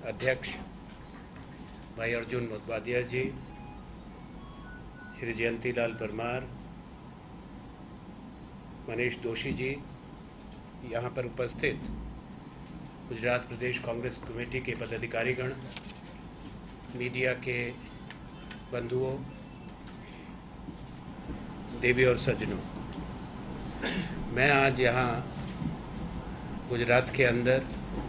अध्यक्ष भाई अर्जुन मोदवादिया जी, श्री जयंतीलाल परमार, मनीष दोषी जी, यहाँ पर उपस्थित गुजरात प्रदेश कांग्रेस कमेटी के पदाधिकारीगण, मीडिया के बंधुओं, देवी और सज्जनों, मैं आज यहाँ गुजरात के अंदर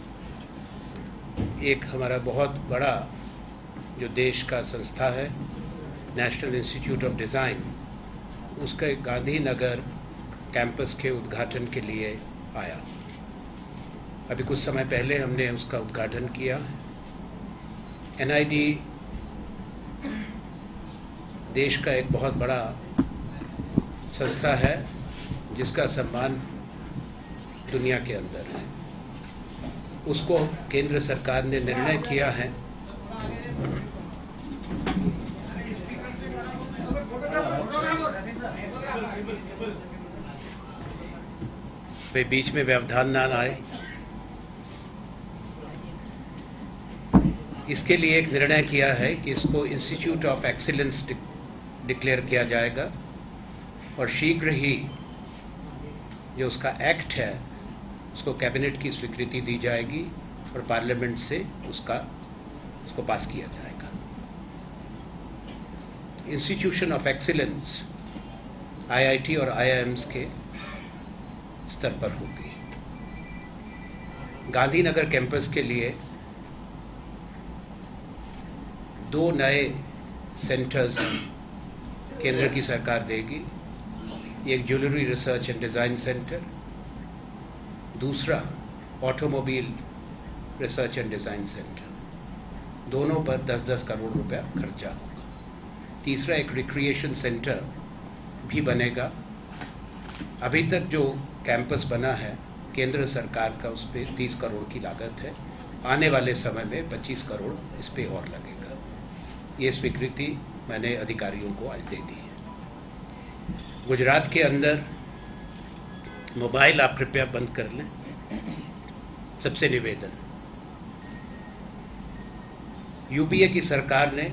एक हमारा बहुत बड़ा जो देश का संस्था है नेशनल इंस्टीट्यूट ऑफ डिज़ाइन, उसका गांधीनगर कैंपस के उद्घाटन के लिए आया। अभी कुछ समय पहले हमने उसका उद्घाटन किया। एनआईडी देश का एक बहुत बड़ा संस्था है जिसका सम्मान दुनिया के अंदर है। उसको केंद्र सरकार ने निर्णय किया है वे बीच में व्यवधान ना आए, इसके लिए एक निर्णय किया है कि इसको इंस्टीट्यूट ऑफ एक्सीलेंस डिक्लेयर किया जाएगा और शीघ्र ही जो उसका एक्ट है उसको कैबिनेट की स्वीकृति दी जाएगी और पार्लियामेंट से उसको पास किया जाएगा। इंस्टीट्यूशन ऑफ एक्सीलेंस आईआईटी और आईआईएम्स के स्तर पर होगी। गांधीनगर कैंपस के लिए 2 नए सेंटर्स केंद्र की सरकार देगी। एक jewellery research and design centre, दूसरा automobile research and design centre. दोनों पर 10-10 करोड़ रुपया खर्चा होगा। तीसरा एक रिक्रिएशन सेंटर भी बनेगा। अभी तक जो कैंपस बना है केंद्र सरकार का, उस पर 30 करोड़ की लागत है। आने वाले समय में 25 करोड़ इस पर और लगेगा। ये स्वीकृति मैंने अधिकारियों को आज दे दी है। गुजरात के अंदर मोबाइल आप कृपया बंद कर लें, सबसे निवेदन। यूपीए की सरकार ने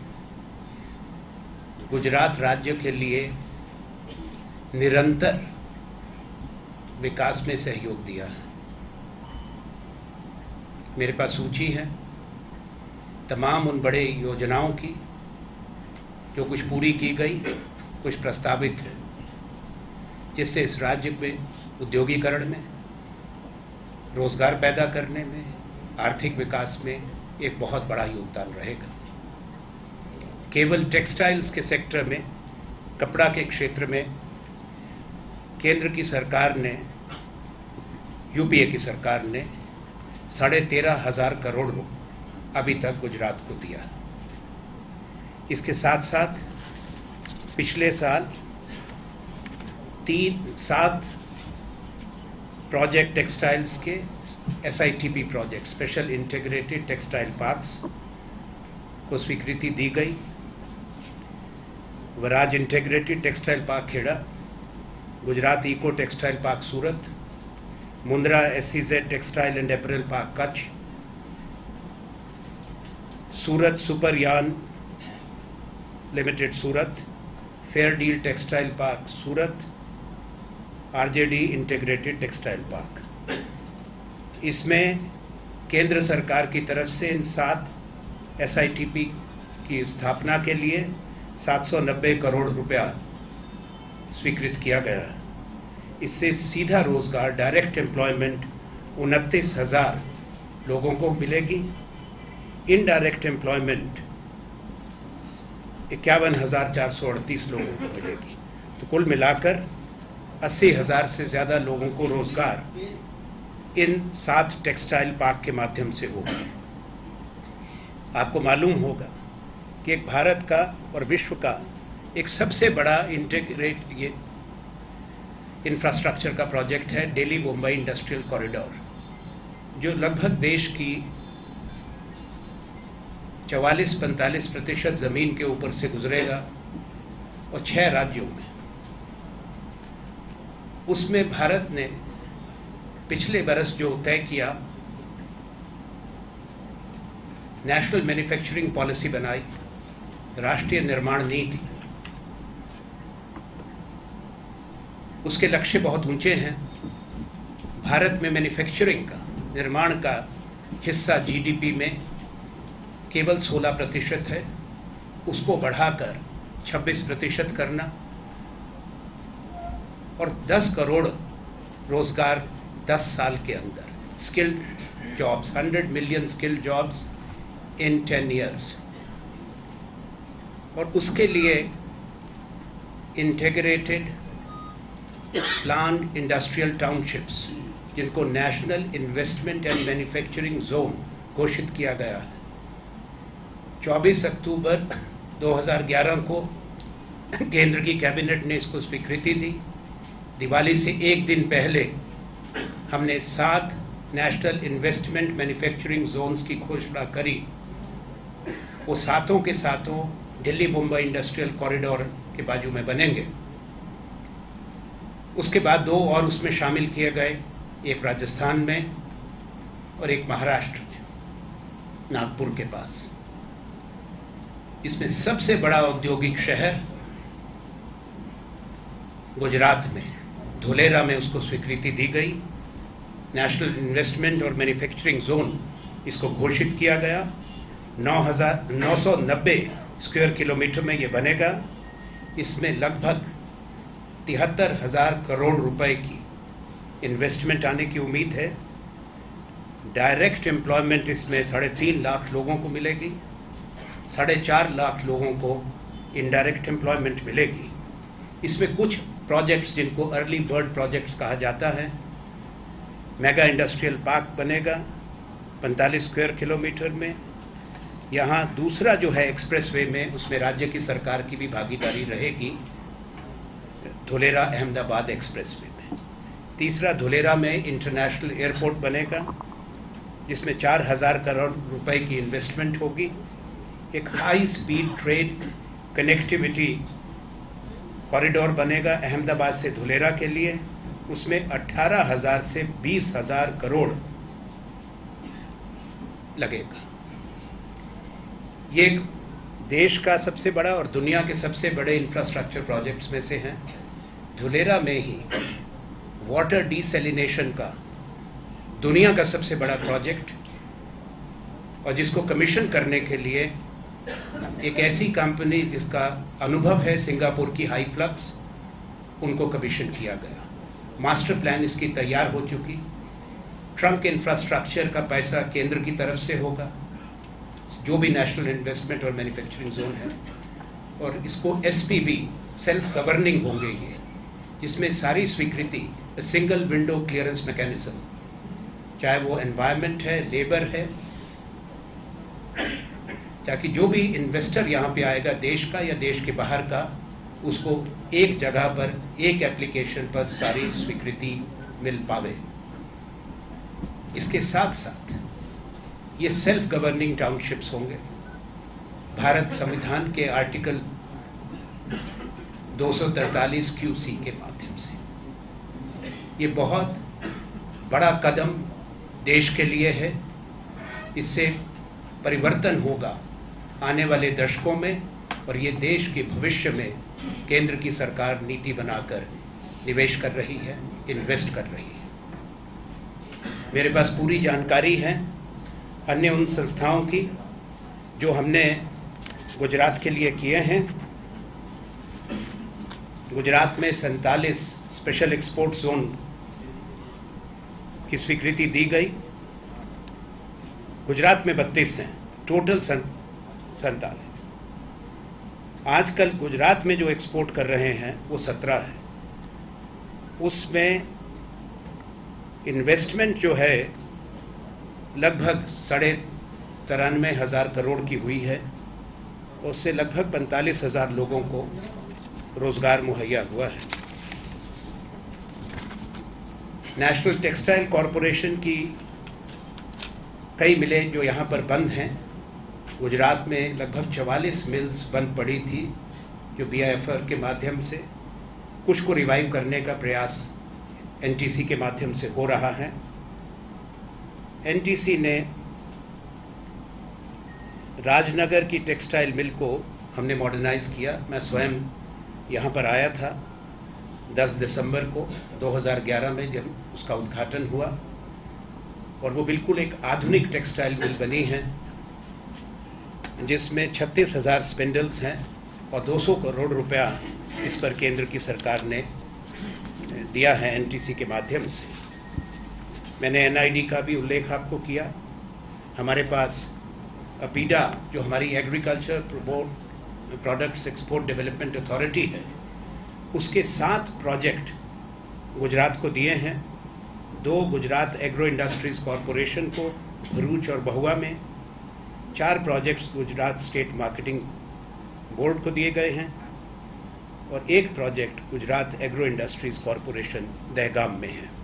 गुजरात राज्य के लिए निरंतर विकास में सहयोग दिया है। मेरे पास सूची है तमाम उन बड़े योजनाओं की जो कुछ पूरी की गई, कुछ प्रस्तावित है, जिससे इस राज्य में उद्योगीकरण में, रोजगार पैदा करने में, आर्थिक विकास में एक बहुत बड़ा योगदान रहेगा। केवल टेक्सटाइल्स के सेक्टर में, कपड़ा के क्षेत्र में केंद्र की सरकार ने, यूपीए की सरकार ने 13,500 करोड़ अभी तक गुजरात को दिया। इसके साथ साथ पिछले साल 7 प्रोजेक्ट टेक्सटाइल्स के SITP project, special integrated textile parks को स्वीकृति दी गई। Varaj integrated textile park Kheda, Gujarat eco textile park Surat, Mundra SEZ textile and apparel park Kutch, Surat super yarn limited Surat, fair deal textile park Surat, RJD integrated textile park. इसमें केंद्र सरकार की तरफ से इन 7 SITP की स्थापना के लिए 790 करोड़ रुपया स्वीकृत किया गया। इससे सीधा रोजगार, डायरेक्ट एम्प्लॉयमेंट 29,000 लोगों को मिलेगी। इनडायरेक्ट एम्प्लॉयमेंट 51,438 लोगों को मिलेगी। तो कुल मिलाकर 80,000 से ज़्यादा लोगों को रोजगार इन 7 टेक्सटाइल पार्क के माध्यम से होगा। आपको मालूम होगा कि एक भारत का और विश्व का एक सबसे बड़ा ये इंफ्रास्ट्रक्चर का प्रोजेक्ट है दिल्ली मुंबई इंडस्ट्रियल कॉरिडोर, जो लगभग देश की 44-45% ज़मीन के ऊपर से गुजरेगा और 6 राज्यों में। उसमें भारत ने पिछले बरस जो तय किया नेशनल मैन्युफैक्चरिंग पॉलिसी बनाई, राष्ट्रीय निर्माण नीति। उसके लक्ष्य बहुत ऊंचे हैं। भारत में मैन्युफैक्चरिंग का, निर्माण का हिस्सा जीडीपी में केवल 16% है, उसको बढ़ाकर 26% करना और 10 करोड़ रोजगार 10 साल के अंदर, skilled jobs, 100 million skilled jobs in 10 years। और उसके लिए इंटीग्रेटेड प्लान इंडस्ट्रियल टाउनशिप्स, जिनको national investment and manufacturing zone घोषित किया गया है। 24 अक्टूबर 2011 को केंद्र की कैबिनेट ने इसको स्वीकृति दी। दिवाली से एक दिन पहले हमने 7 नेशनल इन्वेस्टमेंट मैन्युफैक्चरिंग जोन्स की घोषणा करी। वो सातों के सातों दिल्ली मुंबई इंडस्ट्रियल कॉरिडोर के बाजू में बनेंगे। उसके बाद 2 और उसमें शामिल किए गए, एक राजस्थान में और एक महाराष्ट्र में, नागपुर के पास। इसमें सबसे बड़ा औद्योगिक शहर गुजरात में, धुलेरा में उसको स्वीकृति दी गई। नेशनल इन्वेस्टमेंट और मैन्युफैक्चरिंग जोन इसको घोषित किया गया। 990 स्क्वायर किलोमीटर में ये बनेगा। इसमें लगभग 73,000 करोड़ रुपए की इन्वेस्टमेंट आने की उम्मीद है। डायरेक्ट एम्प्लॉयमेंट इसमें 3.5 लाख लोगों को मिलेगी, 4.5 लाख लोगों को इनडायरेक्ट एम्प्लॉयमेंट मिलेगी। इसमें कुछ प्रोजेक्ट्स जिनको अर्ली बर्ड प्रोजेक्ट्स कहा जाता है, मेगा इंडस्ट्रियल पार्क बनेगा 45 स्क्वायर किलोमीटर में। यहाँ दूसरा जो है एक्सप्रेसवे में, उसमें राज्य की सरकार की भी भागीदारी रहेगी, धुलेरा अहमदाबाद एक्सप्रेसवे में। तीसरा, धुलेरा में इंटरनेशनल एयरपोर्ट बनेगा, जिसमें 4,000 करोड़ रुपए की इन्वेस्टमेंट होगी। एक high speed train connectivity corridor बनेगा अहमदाबाद से धुलेरा के लिए। उसमें 18,000 से 20,000 करोड़ लगेगा। ये देश का सबसे बड़ा और दुनिया के सबसे बड़े इंफ्रास्ट्रक्चर प्रोजेक्ट्स में से हैं। धुलेरा में ही वाटर डिसैलिनेशन का दुनिया का सबसे बड़ा प्रोजेक्ट, और जिसको कमीशन करने के लिए एक ऐसी कंपनी जिसका अनुभव है सिंगापुर की हाई फ्लक्स, उनको कमीशन किया गया। मास्टर प्लान इसकी तैयार हो चुकी। ट्रंक इंफ्रास्ट्रक्चर का पैसा केंद्र की तरफ से होगा, जो भी नेशनल इन्वेस्टमेंट और मैन्युफैक्चरिंग जोन है। और इसको एसपीबी, सेल्फ गवर्निंग होंगे ये, जिसमें सारी स्वीकृति, सिंगल विंडो क्लियरेंस मैकेनिज्म, चाहे वो एनवायरनमेंट है, लेबर है, ताकि जो भी इन्वेस्टर यहाँ पे आएगा, देश का या देश के बाहर का, उसको एक जगह पर, एक एप्लीकेशन पर सारी स्वीकृति मिल पावे। इसके साथ साथ ये सेल्फ गवर्निंग टाउनशिप्स होंगे। भारत संविधान के आर्टिकल 243 QC के माध्यम से ये बहुत बड़ा कदम देश के लिए है। इससे परिवर्तन होगा आने वाले दशकों में, और ये देश के भविष्य में केंद्र की सरकार नीति बनाकर निवेश कर रही है, इन्वेस्ट कर रही है। मेरे पास पूरी जानकारी है अन्य उन संस्थाओं की जो हमने गुजरात के लिए किए हैं। गुजरात में 47 स्पेशल एक्सपोर्ट जोन की स्वीकृति दी गई। गुजरात में 32 हैं, टोटल 47। आजकल गुजरात में जो एक्सपोर्ट कर रहे हैं वो 17 है। उसमें इन्वेस्टमेंट जो है लगभग 93,500 करोड़ की हुई है। उससे लगभग 45,000 लोगों को रोजगार मुहैया हुआ है। नेशनल टेक्सटाइल कॉरपोरेशन की कई मिलें जो यहाँ पर बंद हैं। गुजरात में लगभग 44 मिल्स बंद पड़ी थी, जो BIFR के माध्यम से, कुछ को रिवाइव करने का प्रयास NTC के माध्यम से हो रहा है। NTC ने राजनगर की टेक्सटाइल मिल को हमने मॉडर्नाइज किया। मैं स्वयं यहाँ पर आया था 10 दिसंबर को 2011 में, जब उसका उद्घाटन हुआ, और वो बिल्कुल एक आधुनिक टेक्सटाइल मिल बनी है जिसमें 36,000 स्पिंडल्स हैं और 200 करोड़ रुपया इस पर केंद्र की सरकार ने दिया है एनटीसी के माध्यम से। मैंने एनआईडी का भी उल्लेख आपको किया। हमारे पास अपीडा, जो हमारी agriculture products export development authority है, उसके 7 प्रोजेक्ट गुजरात को दिए हैं। 2 गुजरात एग्रो इंडस्ट्रीज़ कॉरपोरेशन को भरूच और बहुआ में, 4 projects Gujarat state marketing board को दिए गए हैं, और 1 project Gujarat agro industries corporation Dehgam में है।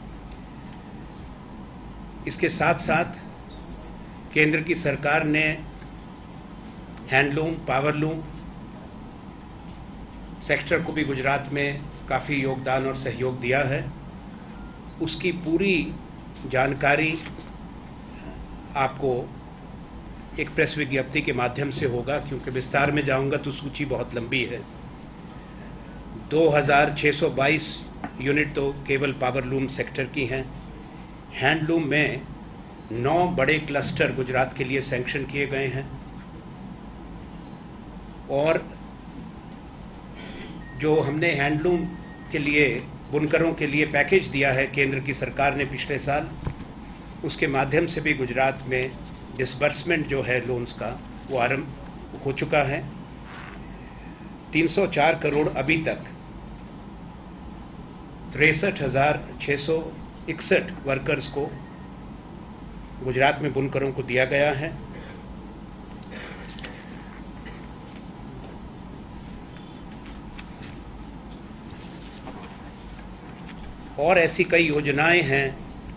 इसके साथ साथ केंद्र की सरकार ने हैंडलूम, पावरलूम सेक्टर को भी गुजरात में काफ़ी योगदान और सहयोग दिया है। उसकी पूरी जानकारी आपको एक प्रेस विज्ञप्ति के माध्यम से होगा, क्योंकि विस्तार में जाऊंगा तो सूची बहुत लंबी है। 2622 यूनिट तो केवल पावरलूम सेक्टर की हैं। हैंडलूम में 9 बड़े क्लस्टर गुजरात के लिए सैंक्शन किए गए हैं, और जो हमने हैंडलूम के लिए बुनकरों के लिए पैकेज दिया है केंद्र की सरकार ने पिछले साल, उसके माध्यम से भी गुजरात में डिसबर्समेंट जो है लोन्स का वो आरंभ हो चुका है। 304 करोड़ अभी तक 63,661 वर्कर्स को गुजरात में बुनकरों को दिया गया है। और ऐसी कई योजनाएं हैं,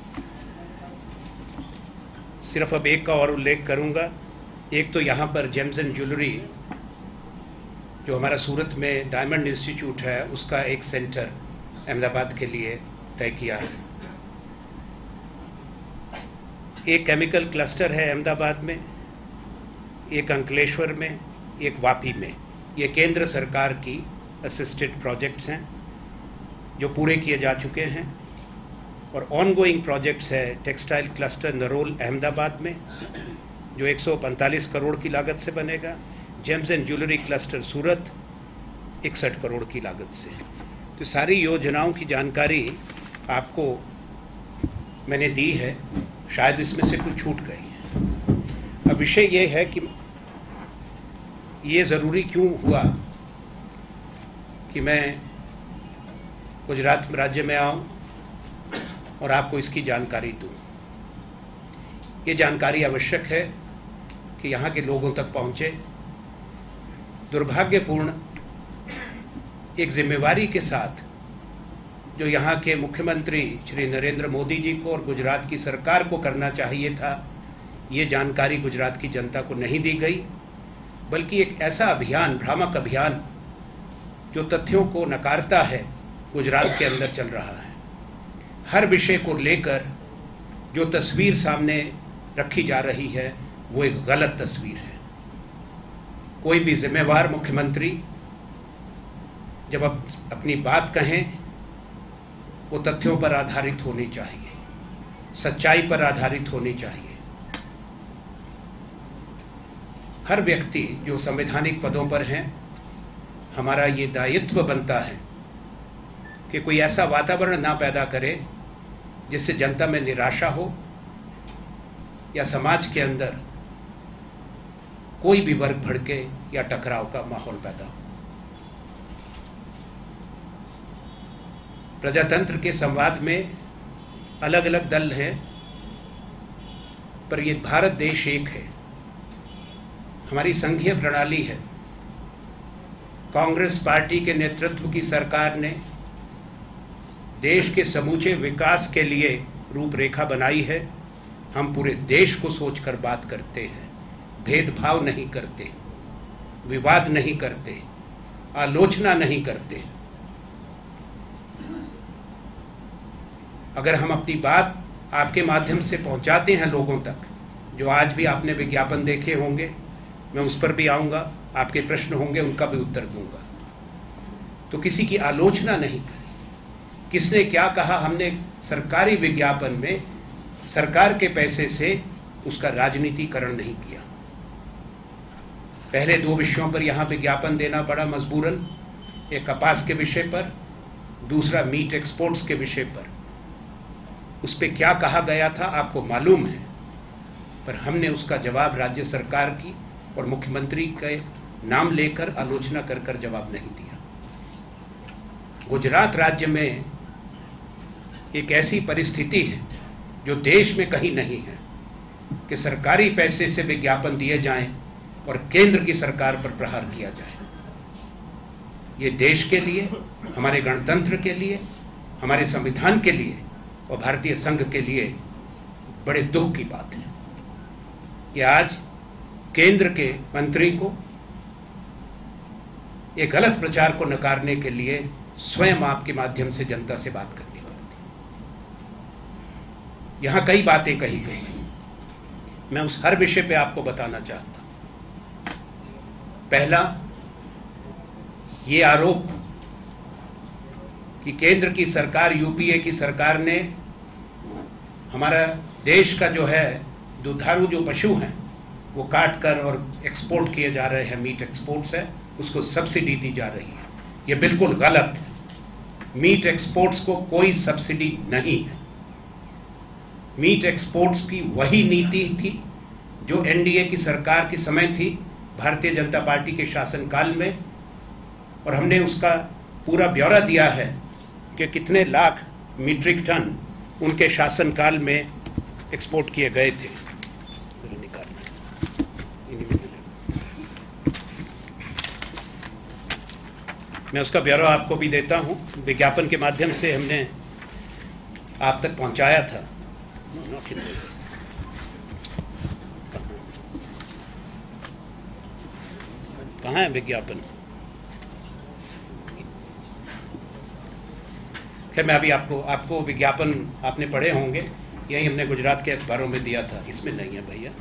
सिर्फ अब एक का और उल्लेख करूंगा। एक तो यहाँ पर जेम्स एंड ज्वेलरी, जो हमारा सूरत में डायमंड इंस्टीट्यूट है, उसका एक सेंटर अहमदाबाद के लिए तय किया है। एक केमिकल क्लस्टर है अहमदाबाद में, एक अंकलेश्वर में, एक वापी में। ये केंद्र सरकार की असिस्टेड प्रोजेक्ट्स हैं जो पूरे किए जा चुके हैं, और ऑनगोइंग प्रोजेक्ट्स है टेक्सटाइल क्लस्टर नरोल अहमदाबाद में, जो 145 करोड़ की लागत से बनेगा। Gems and jewellery cluster Surat 61 crore की लागत से। तो सारी योजनाओं की जानकारी आपको मैंने दी है, शायद इसमें से कुछ छूट गई है। अब विषय ये है कि ये ज़रूरी क्यों हुआ कि मैं गुजरात राज्य में आऊं और आपको इसकी जानकारी दूं। ये जानकारी आवश्यक है कि यहाँ के लोगों तक पहुँचे। दुर्भाग्यपूर्ण एक जिम्मेवारी के साथ जो यहाँ के मुख्यमंत्री श्री नरेंद्र मोदी जी को और गुजरात की सरकार को करना चाहिए था, ये जानकारी गुजरात की जनता को नहीं दी गई, बल्कि एक ऐसा अभियान, भ्रामक अभियान, जो तथ्यों को नकारता है, गुजरात के अंदर चल रहा है। हर विषय को लेकर जो तस्वीर सामने रखी जा रही है वो एक गलत तस्वीर है। कोई भी जिम्मेवार मुख्यमंत्री जब अपनी बात कहें वो तथ्यों पर आधारित होनी चाहिए, सच्चाई पर आधारित होनी चाहिए। हर व्यक्ति जो संवैधानिक पदों पर हैं, हमारा ये दायित्व बनता है कि कोई ऐसा वातावरण ना पैदा करे जिससे जनता में निराशा हो या समाज के अंदर कोई भी वर्ग भड़के या टकराव का माहौल पैदा हो। प्रजातंत्र के संवाद में अलग अलग दल हैं, पर ये भारत देश एक है, हमारी संघीय प्रणाली है। कांग्रेस पार्टी के नेतृत्व की सरकार ने देश के समूचे विकास के लिए रूपरेखा बनाई है। हम पूरे देश को सोचकर बात करते हैं, भेदभाव नहीं करते, विवाद नहीं करते, आलोचना नहीं करते। अगर हम अपनी बात आपके माध्यम से पहुंचाते हैं लोगों तक, जो आज भी आपने विज्ञापन देखे होंगे, मैं उस पर भी आऊँगा, आपके प्रश्न होंगे उनका भी उत्तर दूंगा। तो किसी की आलोचना नहीं करी। किसने क्या कहा, हमने सरकारी विज्ञापन में सरकार के पैसे से उसका राजनीतिकरण नहीं किया। पहले 2 विषयों पर यहाँ विज्ञापन देना पड़ा मजबूरन, एक कपास के विषय पर, दूसरा मीट एक्सपोर्ट्स के विषय पर। उस पर क्या कहा गया था आपको मालूम है, पर हमने उसका जवाब राज्य सरकार की और मुख्यमंत्री के नाम लेकर आलोचना कर कर जवाब नहीं दिया। गुजरात राज्य में एक ऐसी परिस्थिति है जो देश में कहीं नहीं है कि सरकारी पैसे से विज्ञापन दिए जाएं और केंद्र की सरकार पर प्रहार किया जाए। ये देश के लिए, हमारे गणतंत्र के लिए, हमारे संविधान के लिए और भारतीय संघ के लिए बड़े दुख की बात है कि आज केंद्र के मंत्री को एक गलत प्रचार को नकारने के लिए स्वयं आपके माध्यम से जनता से बात करनी पड़ती। यहां कई बातें कही गई, मैं उस हर विषय पे आपको बताना चाहता हूं। पहला, ये आरोप कि केंद्र की सरकार, यूपीए की सरकार ने हमारा देश का जो है दुधारू जो पशु हैं वो काट कर और एक्सपोर्ट किए जा रहे हैं, मीट एक्सपोर्ट्स है, उसको सब्सिडी दी जा रही है। ये बिल्कुल गलत है। मीट एक्सपोर्ट्स को कोई सब्सिडी नहीं है। मीट एक्सपोर्ट्स की वही नीति थी जो एनडीए की सरकार के समय थी, भारतीय जनता पार्टी के शासनकाल में, और हमने उसका पूरा ब्यौरा दिया है कि कितने लाख मीट्रिक टन उनके शासनकाल में एक्सपोर्ट किए गए थे। मैं उसका ब्यौरा आपको भी देता हूं, विज्ञापन के माध्यम से हमने आप तक पहुंचाया था। कहाँ है विज्ञापन? खैर, मैं अभी आपको विज्ञापन आपने पढ़े होंगे, यही हमने गुजरात के अखबारों में दिया था। इसमें नहीं है भैया,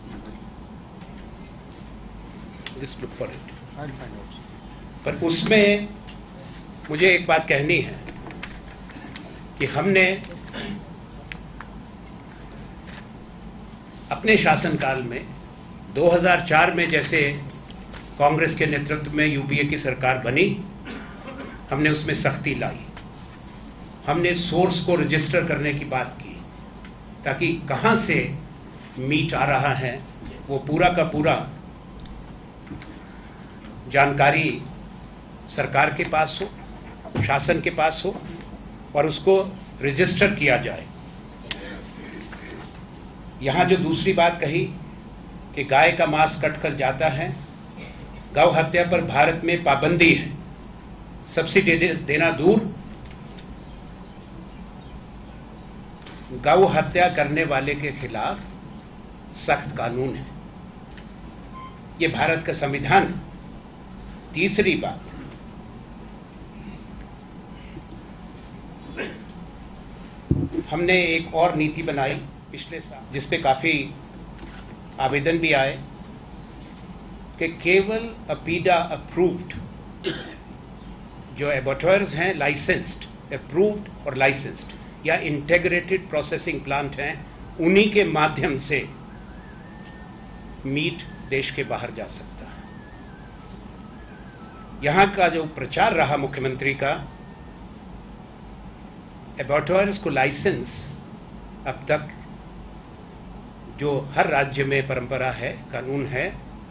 जस्ट लुक फॉर इट। पर उसमें मुझे एक बात कहनी है कि हमने अपने शासनकाल में 2004 में जैसे कांग्रेस के नेतृत्व में यूपीए की सरकार बनी, हमने उसमें सख्ती लाई। हमने सोर्स को रजिस्टर करने की बात की ताकि कहां से मीट आ रहा है वो पूरा का पूरा जानकारी सरकार के पास हो, शासन के पास हो, और उसको रजिस्टर किया जाए। यहाँ जो दूसरी बात कही कि गाय का मांस कटकर जाता है, गौ हत्या पर भारत में पाबंदी है, सब्सिडी देना दूर, गौ हत्या करने वाले के खिलाफ सख्त कानून है। ये भारत का संविधान है। तीसरी बात, हमने एक और नीति बनाई पिछले साल, जिस पे काफी आवेदन भी आए कि केवल अपीडा अप्रूव्ड जो एबॉर्टर्स हैं, लाइसेंस्ड, अप्रूव्ड और लाइसेंस्ड या इंटीग्रेटेड प्रोसेसिंग प्लांट हैं, उन्हीं के माध्यम से मीट देश के बाहर जा सकता है। यहाँ का जो प्रचार रहा मुख्यमंत्री का, एबॉर्टर्स को लाइसेंस अब तक जो हर राज्य में परंपरा है, कानून है,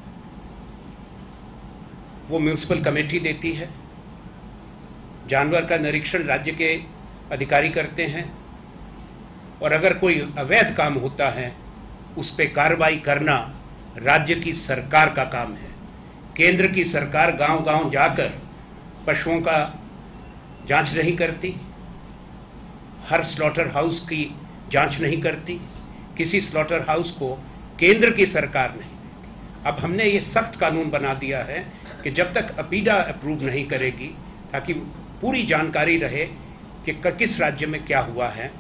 वो म्यूनिसिपल कमेटी देती है। जानवर का निरीक्षण राज्य के अधिकारी करते हैं, और अगर कोई अवैध काम होता है उस पर कार्रवाई करना राज्य की सरकार का काम है। केंद्र की सरकार गांव-गांव जाकर पशुओं का जांच नहीं करती, हर स्लॉटर हाउस की जांच नहीं करती, किसी स्लॉटर हाउस को केंद्र की सरकार नहीं देती। अब हमने ये सख्त कानून बना दिया है कि जब तक अपीडा अप्रूव नहीं करेगी, ताकि पूरी जानकारी रहे कि किस राज्य में क्या हुआ है,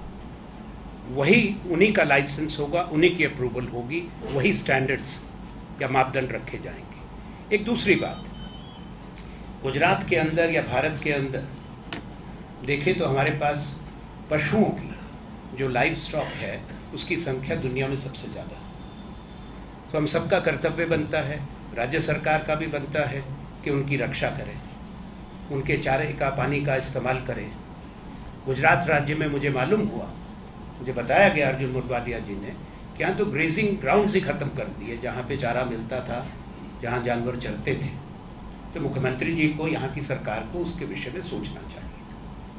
वही उन्हीं का लाइसेंस होगा, उन्हीं की अप्रूवल होगी, वही स्टैंडर्ड्स या मापदंड रखे जाएंगे। एक दूसरी बात, गुजरात के अंदर या भारत के अंदर देखें तो हमारे पास पशुओं की जो लाइफ स्टॉक है उसकी संख्या दुनिया में सबसे ज़्यादा है। तो हम सबका कर्तव्य बनता है, राज्य सरकार का भी बनता है कि उनकी रक्षा करें, उनके चारे का पानी का इस्तेमाल करें। गुजरात राज्य में मुझे मालूम हुआ, मुझे बताया गया अर्जुन मोढवाडिया जी ने कि यहाँ तो ग्रेजिंग ग्राउंड्स ही ख़त्म कर दिए जहाँ पे चारा मिलता था, जहाँ जानवर चरते थे। तो मुख्यमंत्री जी को, यहाँ की सरकार को उसके विषय में सोचना चाहिए था।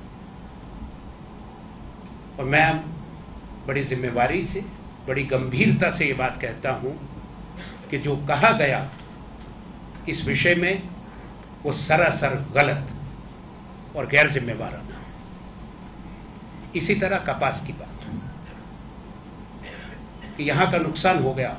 और मैं बड़ी जिम्मेवारी से, बड़ी गंभीरता से ये बात कहता हूँ कि जो कहा गया इस विषय में वो सरासर गलत और गैर जिम्मेवाराना। इसी तरह कपास की बात कि यहाँ का नुकसान हो गया।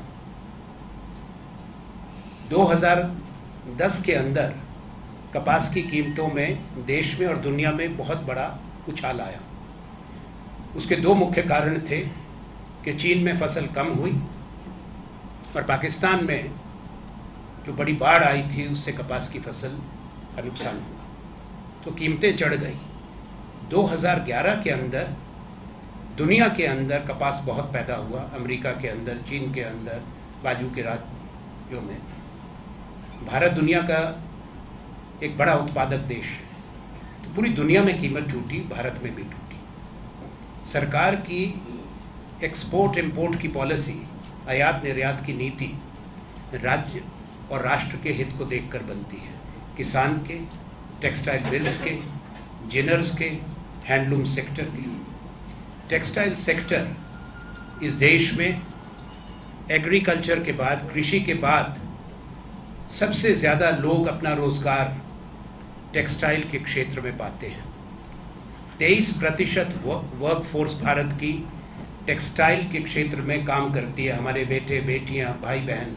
2010 के अंदर कपास की कीमतों में देश में और दुनिया में बहुत बड़ा उछाल आया। उसके दो मुख्य कारण थे कि चीन में फसल कम हुई और पाकिस्तान में जो बड़ी बाढ़ आई थी उससे कपास की फसल का नुकसान हुआ, तो कीमतें चढ़ गई। 2011 के अंदर दुनिया के अंदर कपास बहुत पैदा हुआ, अमेरिका के अंदर, चीन के अंदर, बाजू के राज्यों में। भारत दुनिया का एक बड़ा उत्पादक देश है, तो पूरी दुनिया में कीमत टूटी, भारत में भी टूटी। सरकार की एक्सपोर्ट इंपोर्ट की पॉलिसी, आयात निर्यात की नीति राज्य और राष्ट्र के हित को देखकर बनती है। किसान के, टेक्सटाइल मिल्स के, जिनर्स के, हैंडलूम सेक्टर के। टेक्सटाइल सेक्टर इस देश में एग्रीकल्चर के बाद, कृषि के बाद सबसे ज़्यादा लोग अपना रोजगार टेक्सटाइल के क्षेत्र में पाते हैं। 23% वर्कफोर्स भारत की टेक्सटाइल के क्षेत्र में काम करती है। हमारे बेटे बेटियां, भाई बहन।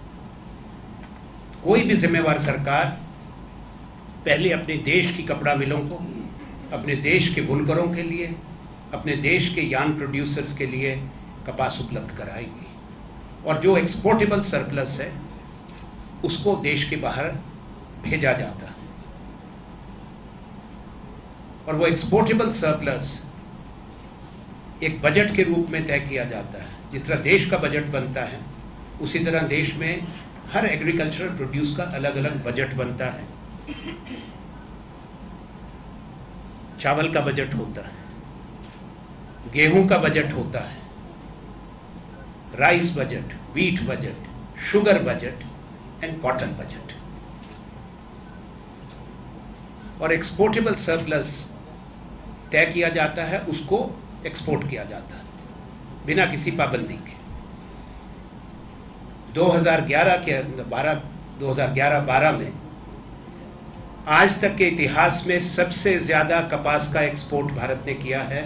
कोई भी जिम्मेवार सरकार पहले अपने देश की कपड़ा मिलों को, अपने देश के बुनकरों के लिए, अपने देश के यार्न प्रोड्यूसर्स के लिए कपास उपलब्ध कराएगी, और जो एक्सपोर्टेबल सरप्लस है उसको देश के बाहर भेजा जाता है। और वो एक्सपोर्टेबल सरप्लस एक बजट के रूप में तय किया जाता है। जिस तरह देश का बजट बनता है उसी तरह देश में हर एग्रीकल्चरल प्रोड्यूस का अलग अलग बजट बनता है। चावल का बजट होता है, गेहूं का बजट होता है, rice budget, wheat budget, sugar budget and cotton budget. और एक्सपोर्टेबल सरप्लस तय किया जाता है, उसको एक्सपोर्ट किया जाता है बिना किसी पाबंदी के। 2011-12 में आज तक के इतिहास में सबसे ज्यादा कपास का एक्सपोर्ट भारत ने किया है,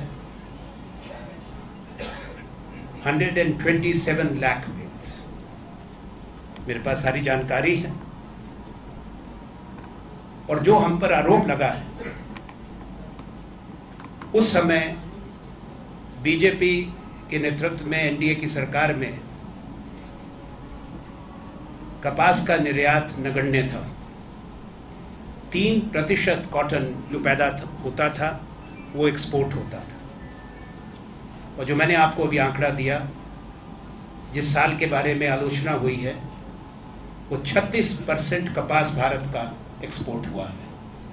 127 लाख बेल्स। मेरे पास सारी जानकारी है। और जो हम पर आरोप लगा है, उस समय बीजेपी के नेतृत्व में एनडीए की सरकार में कपास का निर्यात नगण्य था। 3% कॉटन जो पैदा होता था वो एक्सपोर्ट होता था। और जो मैंने आपको अभी आंकड़ा दिया, जिस साल के बारे में आलोचना हुई है, वो 36% कपास भारत का एक्सपोर्ट हुआ है।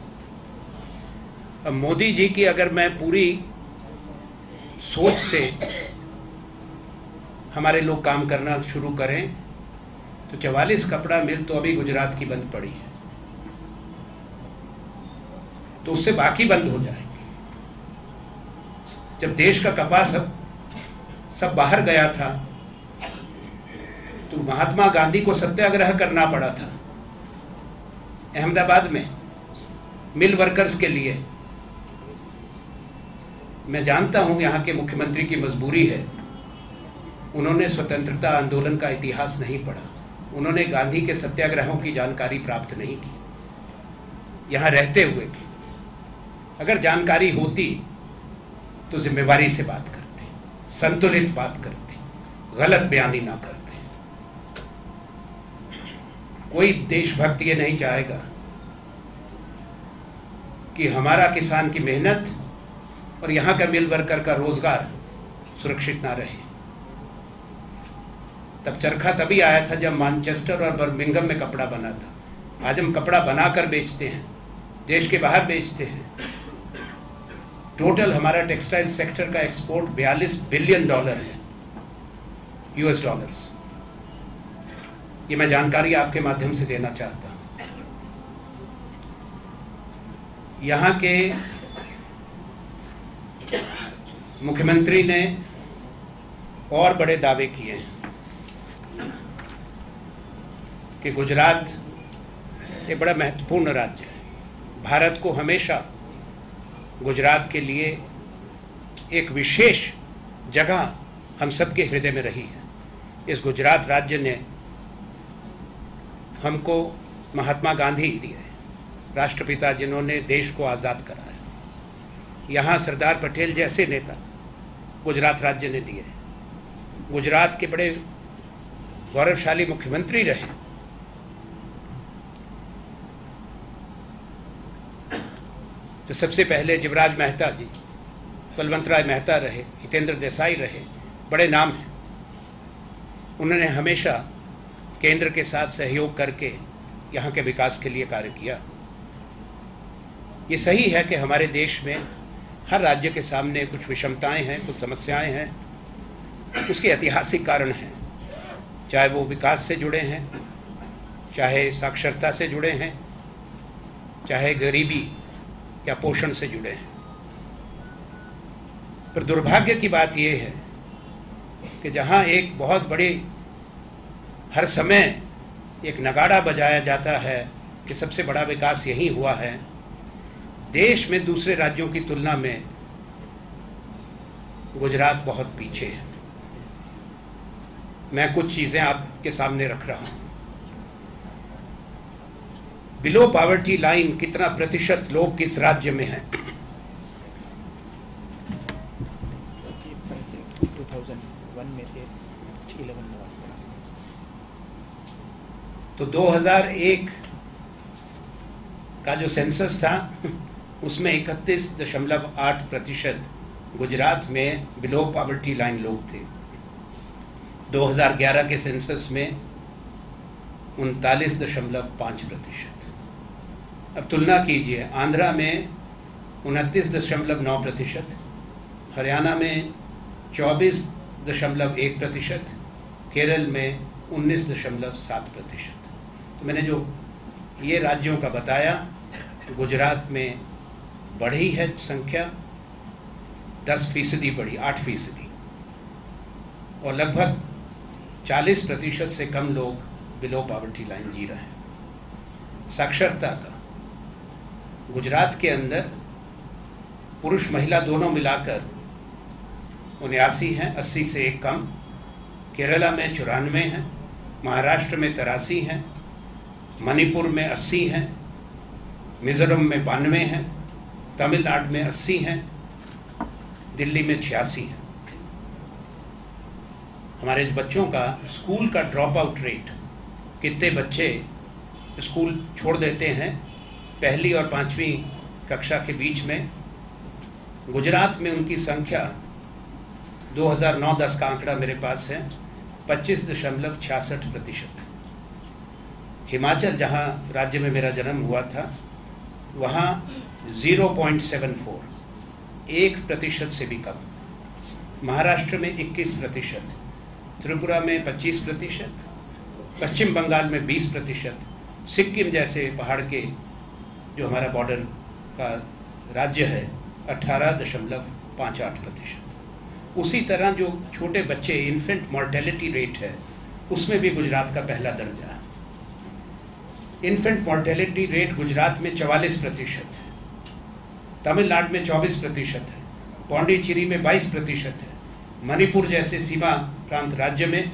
अब मोदी जी की अगर मैं पूरी सोच से हमारे लोग काम करना शुरू करें तो 44 कपड़ा मिल तो अभी गुजरात की बंद पड़ी है, तो उससे बाकी बंद हो जाएंगे। जब देश का कपास सब बाहर गया था तो महात्मा गांधी को सत्याग्रह करना पड़ा था अहमदाबाद में मिल वर्कर्स के लिए। मैं जानता हूं यहाँ के मुख्यमंत्री की मजबूरी है, उन्होंने स्वतंत्रता आंदोलन का इतिहास नहीं पढ़ा, उन्होंने गांधी के सत्याग्रहों की जानकारी प्राप्त नहीं की यहाँ रहते हुए भी। अगर जानकारी होती तो जिम्मेवारी से बात करते, संतुलित बात करते, गलत बयानी ना करते। कोई देशभक्त ये नहीं चाहेगा कि हमारा किसान की मेहनत और यहाँ का मिल वर्कर का रोजगार सुरक्षित ना रहे। तब चरखा तभी आया था जब मैनचेस्टर और बर्मिंघम में कपड़ा बना था। आज हम कपड़ा बनाकर बेचते हैं, देश के बाहर बेचते हैं। टोटल हमारा टेक्सटाइल सेक्टर का एक्सपोर्ट $42 बिलियन है, US डॉलर्स। ये मैं जानकारी आपके माध्यम से देना चाहता हूं। यहाँ के मुख्यमंत्री ने और बड़े दावे किए हैं कि गुजरात एक बड़ा महत्वपूर्ण राज्य है। भारत को हमेशा गुजरात के लिए एक विशेष जगह हम सबके हृदय में रही है। इस गुजरात राज्य ने हमको महात्मा गांधी दिए, राष्ट्रपिता जिन्होंने देश को आज़ाद कराया। यहाँ सरदार पटेल जैसे नेता गुजरात राज्य ने दिए। गुजरात के बड़े गौरवशाली मुख्यमंत्री रहे। तो सबसे पहले जीवराज मेहता जी, बलवंत राय मेहता रहे, हितेंद्र देसाई रहे, बड़े नाम हैं। उन्होंने हमेशा केंद्र के साथ सहयोग करके यहाँ के विकास के लिए कार्य किया। ये सही है कि हमारे देश में हर राज्य के सामने कुछ विषमताएं हैं, कुछ समस्याएं हैं। उसके ऐतिहासिक कारण हैं, चाहे वो विकास से जुड़े हैं, चाहे साक्षरता से जुड़े हैं, चाहे गरीबी या पोषण से जुड़े हैं। पर दुर्भाग्य की बात यह है कि जहां एक बहुत बड़ी हर समय एक नगाड़ा बजाया जाता है कि सबसे बड़ा विकास यहीं हुआ है, देश में दूसरे राज्यों की तुलना में गुजरात बहुत पीछे है। मैं कुछ चीजें आपके सामने रख रहा हूं। बिलो पॉवर्टी लाइन कितना प्रतिशत लोग किस राज्य में हैं? 2001 में थे 11 में। तो 2001 का जो सेंसस था उसमें 31.8% गुजरात में बिलो पॉवर्टी लाइन लोग थे। 2011 के सेंसस में 39.5%। अब तुलना कीजिए, आंध्रा में 29.9%, हरियाणा में 24.1%, केरल में 19.7%। तो मैंने जो ये राज्यों का बताया, गुजरात में बढ़ी है संख्या 10% बढ़ी, 8%, और लगभग 40% से कम लोग बिलो पॉवर्टी लाइन जी रहे हैं। साक्षरता का गुजरात के अंदर पुरुष महिला दोनों मिलाकर 79 हैं, 80 से एक कम। केरला में 94 हैं, महाराष्ट्र में 83 हैं, मणिपुर में 80 हैं, मिजोरम में 92 हैं, तमिलनाडु में 80 हैं, दिल्ली में 86 हैं। हमारे बच्चों का स्कूल का ड्रॉप आउट रेट, कितने बच्चे स्कूल छोड़ देते हैं पहली और 5वीं कक्षा के बीच में, गुजरात में उनकी संख्या 2009-10 का आंकड़ा मेरे पास है 25.66%। हिमाचल, जहां राज्य में मेरा जन्म हुआ था, वहां 0.74, 1% से भी कम। महाराष्ट्र में 21%, त्रिपुरा में 25%, पश्चिम बंगाल में 20%, सिक्किम जैसे पहाड़ के जो हमारा बॉर्डर का राज्य है 18.58%। उसी तरह जो छोटे बच्चे, इन्फेंट मॉर्टेलिटी रेट है, उसमें भी गुजरात का पहला दर्जा है। इन्फेंट मॉर्टेलिटी रेट गुजरात में 44% है, तमिलनाडु में 24% है, पौंडीचेरी में 22% है, मणिपुर जैसे सीमा प्रांत राज्य में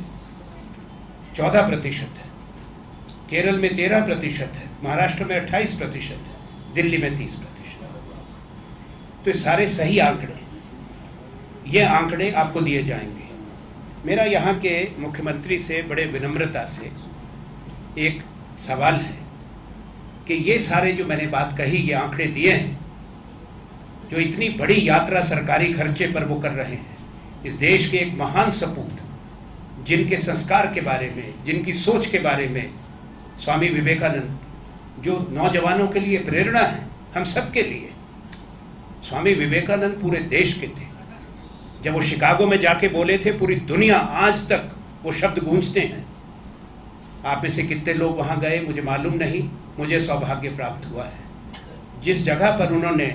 14% है, केरल में 13% है, महाराष्ट्र में 28% है, दिल्ली में 30%। तो ये सारे सही आंकड़े, ये आंकड़े आपको दिए जाएंगे। मेरा यहाँ के मुख्यमंत्री से बड़े विनम्रता से एक सवाल है कि ये सारे जो मैंने बात कही, ये आंकड़े दिए हैं, जो इतनी बड़ी यात्रा सरकारी खर्चे पर वो कर रहे हैं, इस देश के एक महान सपूत, जिनके संस्कार के बारे में, जिनकी सोच के बारे में स्वामी विवेकानंद, जो नौजवानों के लिए प्रेरणा है, हम सब के लिए। स्वामी विवेकानंद पूरे देश के थे। जब वो शिकागो में जाके बोले थे, पूरी दुनिया आज तक वो शब्द गूंजते हैं। आप में से कितने लोग वहां गए मुझे मालूम नहीं, मुझे सौभाग्य प्राप्त हुआ है। जिस जगह पर उन्होंने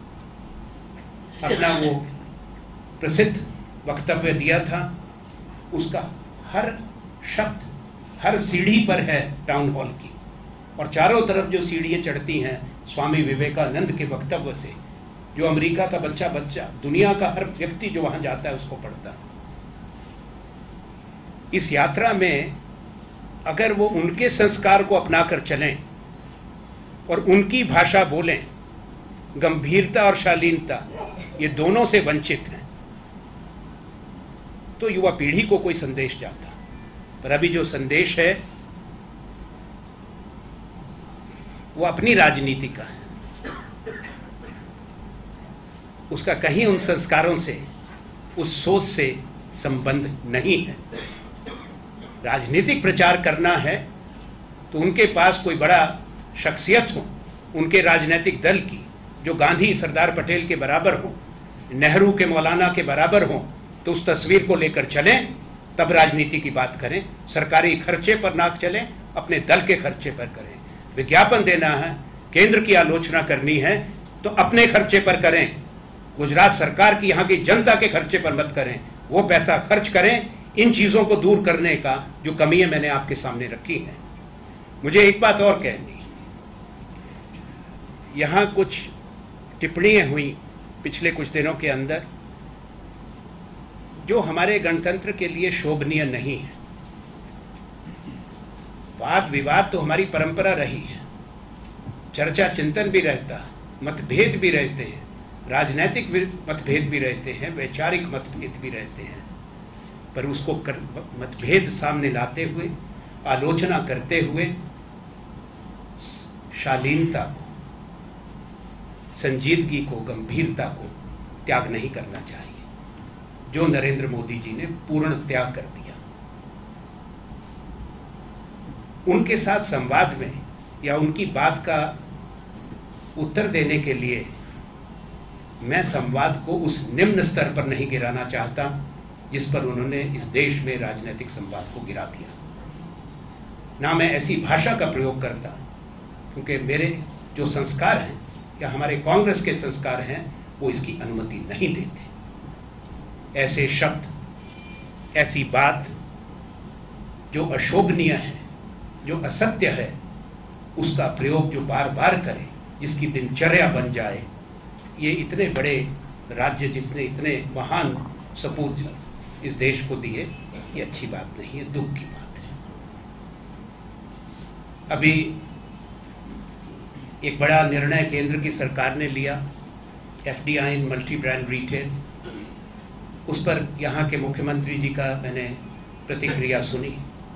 अपना वो प्रसिद्ध वक्तव्य दिया था, उसका हर शब्द हर सीढ़ी पर है टाउन हॉल की, और चारों तरफ जो सीढ़ियां चढ़ती हैं स्वामी विवेकानंद के वक्तव्य से, जो अमेरिका का बच्चा दुनिया का हर व्यक्ति जो वहां जाता है उसको पढ़ता है। इस यात्रा में अगर वो उनके संस्कार को अपनाकर चलें और उनकी भाषा बोलें, गंभीरता और शालीनता ये दोनों से वंचित हैं, तो युवा पीढ़ी को कोई संदेश जाता। पर अभी जो संदेश है वो अपनी राजनीति का है, उसका कहीं उन संस्कारों से, उस सोच से संबंध नहीं है। राजनीतिक प्रचार करना है तो उनके पास कोई बड़ा शख्सियत हो, उनके राजनीतिक दल की, जो गांधी सरदार पटेल के बराबर हो, नेहरू के मौलाना के बराबर हो, तो उस तस्वीर को लेकर चलें, तब राजनीति की बात करें। सरकारी खर्चे पर ना चलें, अपने दल के खर्चे पर करें। विज्ञापन देना है, केंद्र की आलोचना करनी है तो अपने खर्चे पर करें। गुजरात सरकार की, यहाँ की जनता के खर्चे पर मत करें। वो पैसा खर्च करें इन चीजों को दूर करने का, जो कमियां मैंने आपके सामने रखी हैं। मुझे एक बात और कहनी, यहां कुछ टिप्पणियां हुई पिछले कुछ दिनों के अंदर जो हमारे गणतंत्र के लिए शोभनीय नहीं है। वाद विवाद तो हमारी परंपरा रही है, चर्चा चिंतन भी रहता, मतभेद भी रहते हैं, राजनीतिक मतभेद भी रहते हैं, वैचारिक मतभेद भी रहते हैं, पर उसको मतभेद सामने लाते हुए, आलोचना करते हुए शालीनता को, संजीदगी को, गंभीरता को त्याग नहीं करना चाहिए, जो नरेंद्र मोदी जी ने पूर्ण त्याग कर दिया। उनके साथ संवाद में या उनकी बात का उत्तर देने के लिए मैं संवाद को उस निम्न स्तर पर नहीं गिराना चाहता जिस पर उन्होंने इस देश में राजनीतिक संवाद को गिरा दिया। ना मैं ऐसी भाषा का प्रयोग करता, क्योंकि मेरे जो संस्कार हैं या हमारे कांग्रेस के संस्कार हैं वो इसकी अनुमति नहीं देते। ऐसे शब्द, ऐसी बात जो अशोभनीय है, जो असत्य है, उसका प्रयोग जो बार बार करे, जिसकी दिनचर्या बन जाए, ये इतने बड़े राज्य जिसने इतने महान सपूत इस देश को दिए, ये अच्छी बात नहीं है, दुख की बात है। अभी एक बड़ा निर्णय केंद्र की सरकार ने लिया, FDI in multi brand retail, उस पर यहाँ के मुख्यमंत्री जी का मैंने प्रतिक्रिया सुनी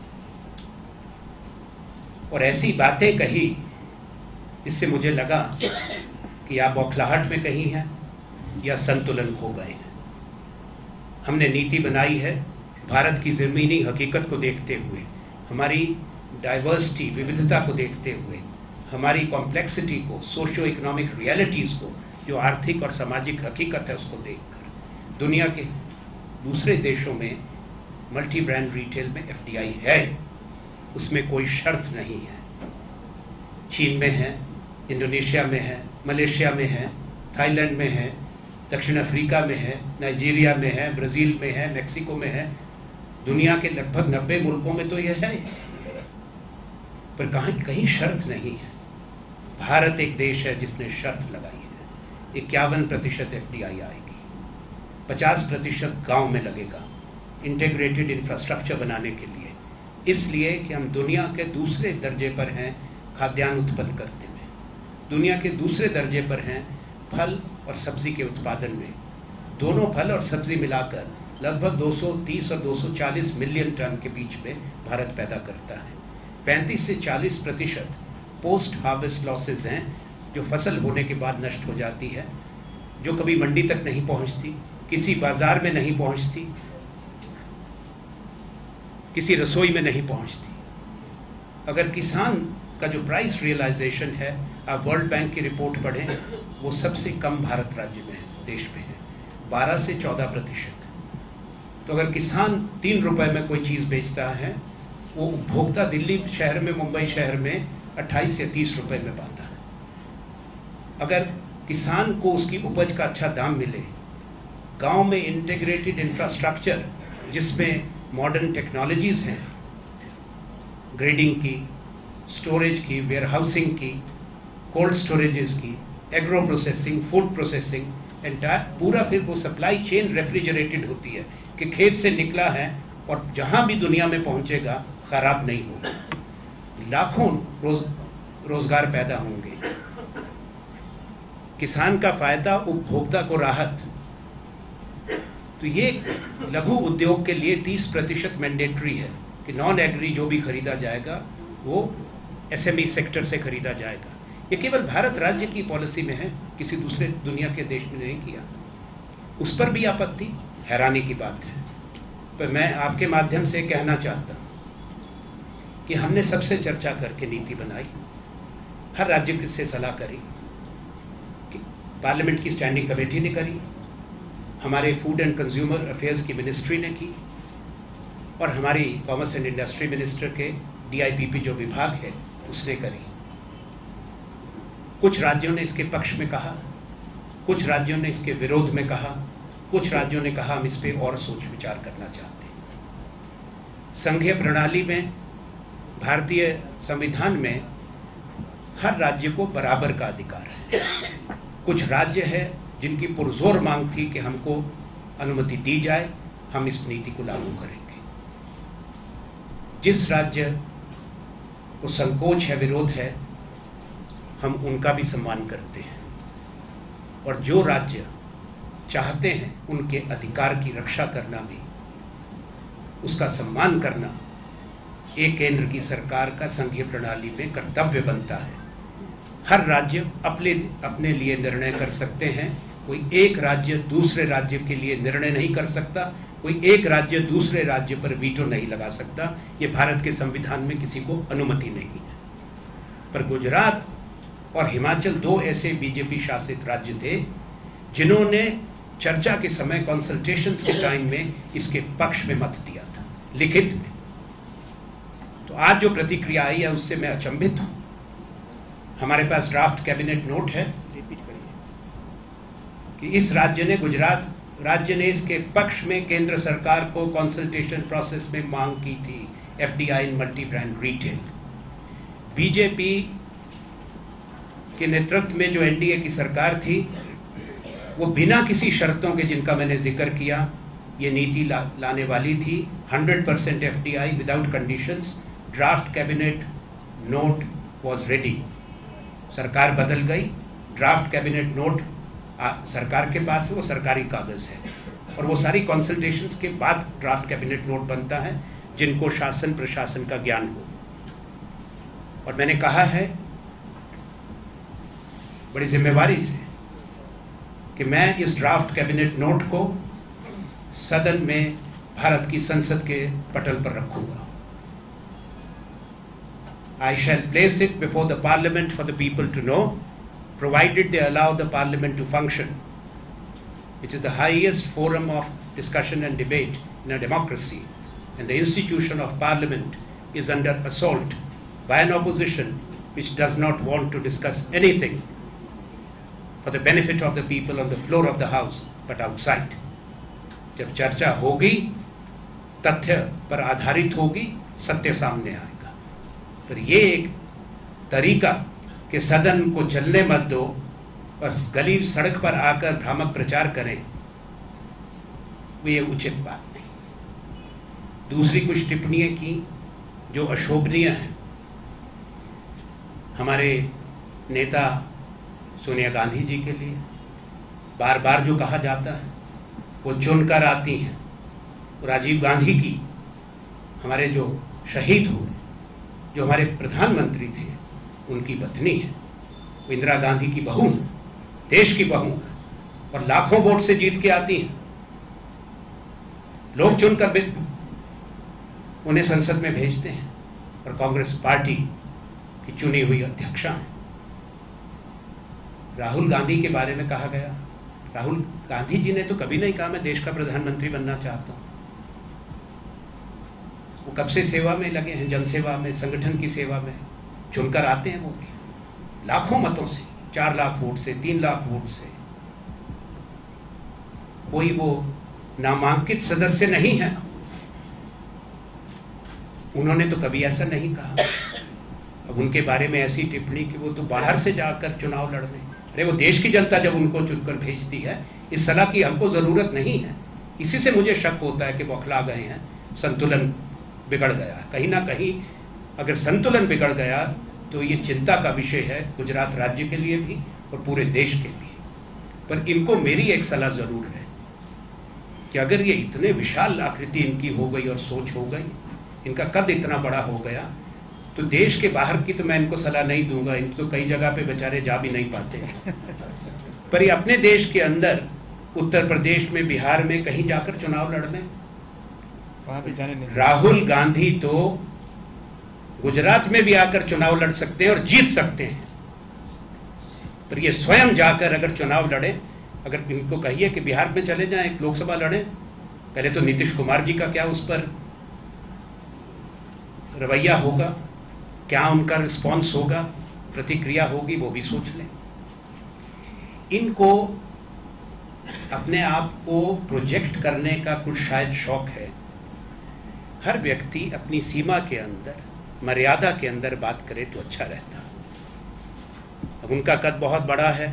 और ऐसी बातें कही जिससे मुझे लगा कि या बौखलाहट में कहीं है या संतुलन खो गए हैं। हमने नीति बनाई है भारत की ज़मीनी हकीकत को देखते हुए, हमारी डाइवर्सिटी, विविधता को देखते हुए, हमारी कॉम्प्लेक्सिटी को, सोशियो इकोनॉमिक रियलिटीज़ को, जो आर्थिक और सामाजिक हकीकत है उसको देखकर। दुनिया के दूसरे देशों में मल्टी ब्रांड रिटेल में FDI है, उसमें कोई शर्त नहीं है। चीन में है, इंडोनेशिया में है, मलेशिया में है, थाईलैंड में है, दक्षिण अफ्रीका में है, नाइजीरिया में है, ब्राज़ील में है, मेक्सिको में है, दुनिया के लगभग 90 मुल्कों में तो यह है, पर कहीं शर्त नहीं है। भारत एक देश है जिसने शर्त लगाई है, 51% FDI आएगी, 50% गांव में लगेगा, इंटीग्रेटेड इंफ्रास्ट्रक्चर बनाने के लिए, इसलिए कि हम दुनिया के दूसरे दर्जे पर हैं खाद्यान्न उत्पन्न करने में, दुनिया के दूसरे दर्जे पर हैं फल और सब्जी के उत्पादन में। दोनों फल और सब्जी मिलाकर लगभग 230 और 240 मिलियन टन के बीच में भारत पैदा करता है। 35 से 40% पोस्ट हार्वेस्ट लॉसेस हैं, जो फसल होने के बाद नष्ट हो जाती है, जो कभी मंडी तक नहीं पहुंचती, किसी बाजार में नहीं पहुंचती, किसी रसोई में नहीं पहुंचती। अगर किसान का जो प्राइस रियलाइजेशन है, आप वर्ल्ड बैंक की रिपोर्ट पढ़ें, वो सबसे कम भारत राज्य में है, देश में है, 12 से 14%। तो अगर किसान 3 रुपए में कोई चीज़ बेचता है, वो उपभोक्ता दिल्ली शहर में, मुंबई शहर में 28 या 30 रुपए में पाता है। अगर किसान को उसकी उपज का अच्छा दाम मिले, गांव में इंटीग्रेटेड इंफ्रास्ट्रक्चर जिसमें मॉडर्न टेक्नोलॉजीज़ हैं, ग्रेडिंग की, स्टोरेज की, वेयरहाउसिंग की, कोल्ड स्टोरेजेस की, agro processing, food processing, entire पूरा फिर वो सप्लाई चेन रेफ्रिजरेटेड होती है कि खेत से निकला है और जहां भी दुनिया में पहुंचेगा खराब नहीं होगा। लाखों रोजगार पैदा होंगे। किसान का फायदा, उपभोक्ता को राहत। तो ये लघु उद्योग के लिए 30% मैंडेटरी है कि नॉन एग्री जो भी खरीदा जाएगा वो एसएमई सेक्टर से खरीदा जाएगा। ये केवल भारत राज्य की पॉलिसी में है, किसी दूसरे दुनिया के देश में नहीं किया। उस पर भी आपत्ति, हैरानी की बात है। पर मैं आपके माध्यम से कहना चाहता हूँ कि हमने सबसे चर्चा करके नीति बनाई, हर राज्य से सलाह करी, कि पार्लियामेंट की स्टैंडिंग कमेटी ने करी, हमारे फूड एंड कंज्यूमर अफेयर्स की मिनिस्ट्री ने की, और हमारी कॉमर्स एंड इंडस्ट्री मिनिस्टर के DIPP जो विभाग है उसने करी। कुछ राज्यों ने इसके पक्ष में कहा, कुछ राज्यों ने इसके विरोध में कहा, कुछ राज्यों ने कहा हम इस पे और सोच विचार करना चाहते हैं। संघीय प्रणाली में, भारतीय संविधान में हर राज्य को बराबर का अधिकार है। कुछ राज्य है जिनकी पुरजोर मांग थी कि हमको अनुमति दी जाए, हम इस नीति को लागू करेंगे। जिस राज्य को संकोच है, विरोध है, हम उनका भी सम्मान करते हैं, और जो राज्य चाहते हैं उनके अधिकार की रक्षा करना भी, उसका सम्मान करना एक केंद्र की सरकार का संघीय प्रणाली में कर्तव्य बनता है। हर राज्य अपने लिए निर्णय कर सकते हैं। कोई एक राज्य दूसरे राज्य के लिए निर्णय नहीं कर सकता, कोई एक राज्य दूसरे राज्य पर वीटो नहीं लगा सकता। ये भारत के संविधान में किसी को अनुमति नहीं है। पर गुजरात और हिमाचल 2 ऐसे बीजेपी शासित राज्य थे जिन्होंने चर्चा के समय, कंसल्टेशंस के टाइम में इसके पक्ष में मत दिया था, लिखित में। तो आज जो प्रतिक्रिया आई है उससे मैं अचंभित हूं। हमारे पास ड्राफ्ट कैबिनेट नोट है कि इस राज्य ने, गुजरात राज्य ने इसके पक्ष में केंद्र सरकार को कंसल्टेशन प्रोसेस में मांग की थी, FDI in multi brand retail. BJP के नेतृत्व में जो NDA की सरकार थी, वो बिना किसी शर्तों के, जिनका मैंने जिक्र किया, ये नीति लाने वाली थी। 100% FDI without conditions. Draft cabinet note was ready. सरकार बदल गई, ड्राफ्ट कैबिनेट नोट सरकार के पास है, वो सरकारी कागज है, और वो सारी कंसल्टेशंस के बाद ड्राफ्ट कैबिनेट नोट बनता है, जिनको शासन प्रशासन का ज्ञान हो। और मैंने कहा है बड़ी जिम्मेवारी से कि मैं इस ड्राफ्ट कैबिनेट नोट को सदन में, भारत की संसद के पटल पर रखूंगा। I shall place it before the Parliament for the people to know, provided they allow the Parliament to function, which is the highest forum of discussion and debate in a democracy, and the institution of Parliament is under assault by an opposition which does not want to discuss anything for the benefit of the people on the floor of the House, but outside. जब चर्चा होगी, तथ्य पर आधारित होगी, सत्य सामने आएगा। पर ये एक तरीका कि सदन को चलने मत दो और गली सड़क पर आकर भ्रामक प्रचार करें, वो ये उचित बात नहीं। दूसरी कुछ टिप्पणियां की जो अशोभनीय हैं। हमारे नेता सोनिया गांधी जी के लिए बार बार जो कहा जाता है, वो चुनकर आती हैं। राजीव गांधी की, हमारे जो शहीद हुए, जो हमारे प्रधानमंत्री थे उनकी पत्नी है, वो इंदिरा गांधी की बहू है, देश की बहू है, और लाखों वोट से जीत के आती हैं। लोग चुनकर उन्हें संसद में भेजते हैं और कांग्रेस पार्टी की चुनी हुई अध्यक्षा हैं। राहुल गांधी के बारे में कहा गया, राहुल गांधी जी ने तो कभी नहीं कहा मैं देश का प्रधानमंत्री बनना चाहता हूं। वो कब से सेवा में लगे हैं, जनसेवा में, संगठन की सेवा में। चुनकर आते हैं वो भी लाखों मतों से, 4 लाख वोट से, 3 लाख वोट से। कोई वो नामांकित सदस्य नहीं है। उन्होंने तो कभी ऐसा नहीं कहा। अब उनके बारे में ऐसी टिप्पणी कि वो तो बाहर से जाकर चुनाव लड़ने, अरे वो देश की जनता जब उनको चुनकर भेजती है, इस सलाह की हमको जरूरत नहीं है। इसी से मुझे शक होता है कि बौखला गए हैं, संतुलन बिगड़ गया। कहीं ना कहीं अगर संतुलन बिगड़ गया तो ये चिंता का विषय है गुजरात राज्य के लिए भी और पूरे देश के लिए। पर इनको मेरी एक सलाह जरूर है कि अगर ये इतने विशाल आकृति इनकी हो गई और सोच हो गई, इनका कद इतना बड़ा हो गया, तो देश के बाहर की तो मैं इनको सलाह नहीं दूंगा, इनको तो कई जगह पे बेचारे जा भी नहीं पाते। पर ये अपने देश के अंदर, उत्तर प्रदेश में, बिहार में कहीं जाकर चुनाव लड़ने, वहां भी जाने नहीं। राहुल गांधी तो गुजरात में भी आकर चुनाव लड़ सकते हैं और जीत सकते हैं, पर ये स्वयं जाकर अगर चुनाव लड़े, अगर इनको कहिए कि बिहार में चले जाएं, लोकसभा लड़े, पहले तो नीतीश कुमार जी का क्या उस पर रवैया होगा, क्या उनका रिस्पांस होगा, प्रतिक्रिया होगी, वो भी सोच लें। इनको अपने आप को प्रोजेक्ट करने का कुछ शायद शौक है। हर व्यक्ति अपनी सीमा के अंदर, मर्यादा के अंदर बात करे तो अच्छा रहता। अब उनका कद बहुत बड़ा है,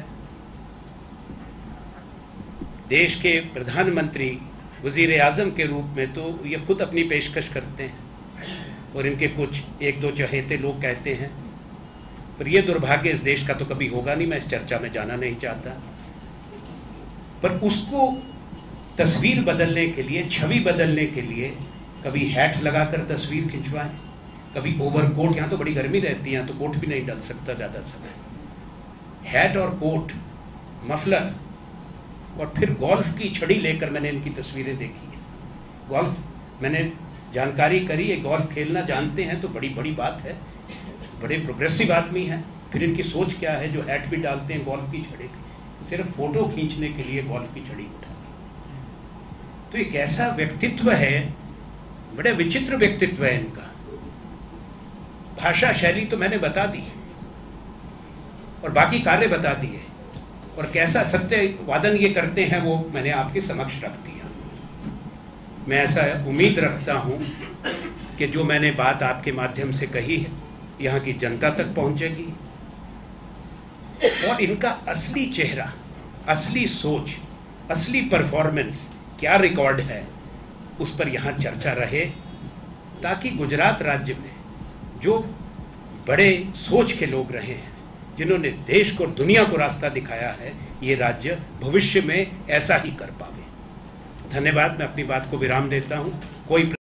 देश के प्रधानमंत्री, वजीर आजम के रूप में तो ये खुद अपनी पेशकश करते हैं और इनके कुछ 1-2 चहेते लोग कहते हैं, पर यह दुर्भाग्य इस देश का तो कभी होगा नहीं। मैं इस चर्चा में जाना नहीं चाहता, पर उसको तस्वीर बदलने के लिए, छवि बदलने के लिए कभी हैट लगाकर तस्वीर खिंचवाएं, कभी ओवरकोट, यहाँ तो बड़ी गर्मी रहती है, यहाँ तो कोट भी नहीं डाल सकता ज़्यादा समय, हैट और कोट, मफलर, और फिर गोल्फ की छड़ी लेकर मैंने इनकी तस्वीरें देखी है। गोल्फ मैंने जानकारी करी, ये गोल्फ खेलना जानते हैं तो बड़ी बड़ी बात है, बड़े प्रोग्रेसिव आदमी हैं। फिर इनकी सोच क्या है जो हैट भी डालते हैं गोल्फ की छड़ी, सिर्फ फोटो खींचने के लिए गोल्फ की छड़ी उठा। तो एक ऐसा व्यक्तित्व है, बड़े विचित्र व्यक्तित्व है इनका। भाषा शैली तो मैंने बता दी और बाकी कार्य बता दिए, और कैसा सत्यवादन ये करते हैं वो मैंने आपके समक्ष रख दिया। मैं ऐसा उम्मीद रखता हूं कि जो मैंने बात आपके माध्यम से कही है यहाँ की जनता तक पहुंचेगी, और इनका असली चेहरा, असली सोच, असली परफॉर्मेंस, क्या रिकॉर्ड है, उस पर यहाँ चर्चा रहे, ताकि गुजरात राज्य में जो बड़े सोच के लोग रहे हैं, जिन्होंने देश को और दुनिया को रास्ता दिखाया है, ये राज्य भविष्य में ऐसा ही कर पावे। धन्यवाद। मैं अपनी बात को विराम देता हूँ। कोई